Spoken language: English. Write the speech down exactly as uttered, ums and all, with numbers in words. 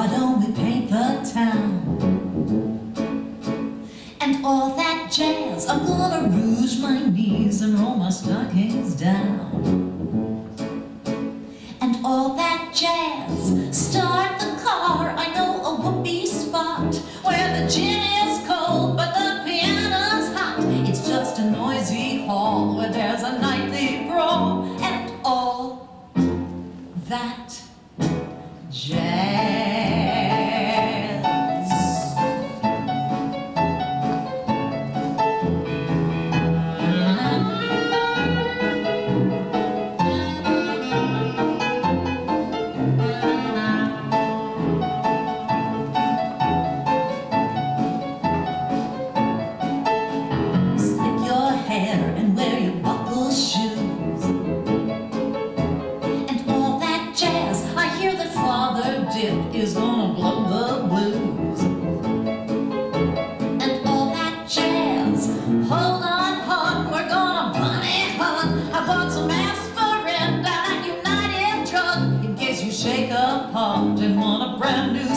why don't we paint the town? And all that jazz, I'm gonna rouge my knees and roll my stockings down. And all that jazz, start the car, I know a whoopee spot where the gin is cold but the piano's hot. It's just a noisy hall where there's a nightly brawl. And all that jazz. And wear your buckle shoes. And all that jazz, I hear that Father Dip is gonna blow the blues. And all that jazz, hold on, hon, we're gonna bunny hunt. I bought some aspirin down at United Drug in case you shake apart and want a brand new